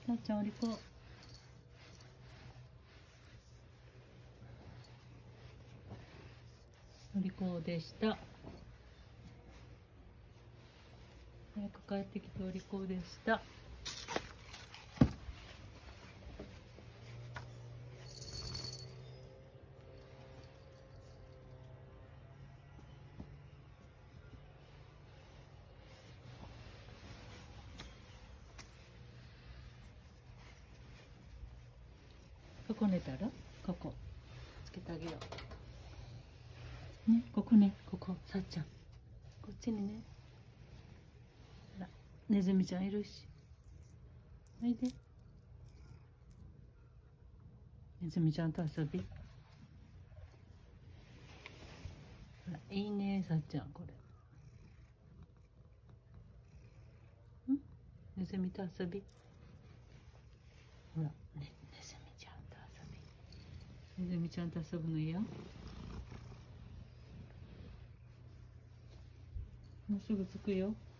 さっちゃんお利口。お利口でした。早く帰ってきてお利口でした。ここ寝たら、ここつけてあげようね。ここね、ここさっちゃん、こっちにね。ほら、ネズミちゃんいるし、おいで。ネズミちゃんと遊び。ほら、いいねさっちゃん、これ。ネズミと遊び。ほら、ね、ネズミちゃんと遊び。ネズミちゃんと遊ぶの嫌？もうすぐ着くよ。